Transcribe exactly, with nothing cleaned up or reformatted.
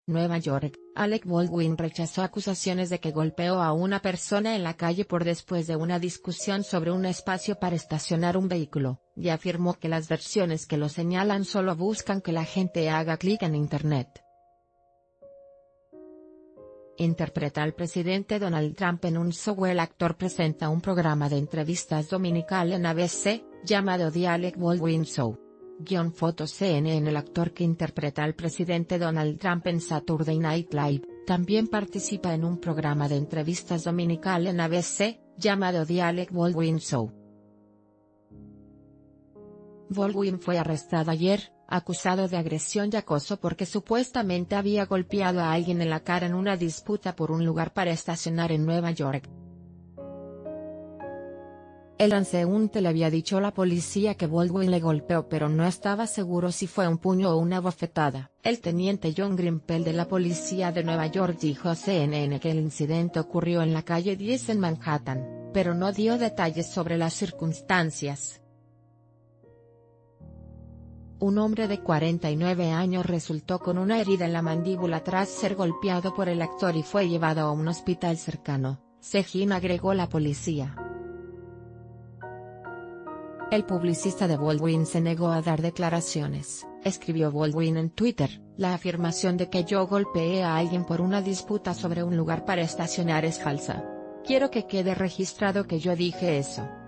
Nueva York, Alec Baldwin rechazó acusaciones de que golpeó a una persona en la calle por después de una discusión sobre un espacio para estacionar un vehículo, y afirmó que las versiones que lo señalan solo buscan que la gente haga clic en Internet. Interpreta al presidente Donald Trump en un show. El actor presenta un programa de entrevistas dominical en A B C, llamado The Alec Baldwin Show. Guión foto C N N. El actor que interpreta al presidente Donald Trump en Saturday Night Live, también participa en un programa de entrevistas dominical en A B C, llamado The Alec Baldwin Show. Baldwin fue arrestado ayer, acusado de agresión y acoso porque supuestamente había golpeado a alguien en la cara en una disputa por un lugar para estacionar en Nueva York. El transeúnte le había dicho a la policía que Baldwin le golpeó, pero no estaba seguro si fue un puño o una bofetada. El teniente John Grimpel de la policía de Nueva York dijo a C N N que el incidente ocurrió en la calle diez en Manhattan, pero no dio detalles sobre las circunstancias. Un hombre de cuarenta y nueve años resultó con una herida en la mandíbula tras ser golpeado por el actor y fue llevado a un hospital cercano, según agregó la policía. El publicista de Baldwin se negó a dar declaraciones. Escribió Baldwin en Twitter: "La afirmación de que yo golpeé a alguien por una disputa sobre un lugar para estacionar es falsa. Quiero que quede registrado que yo dije eso".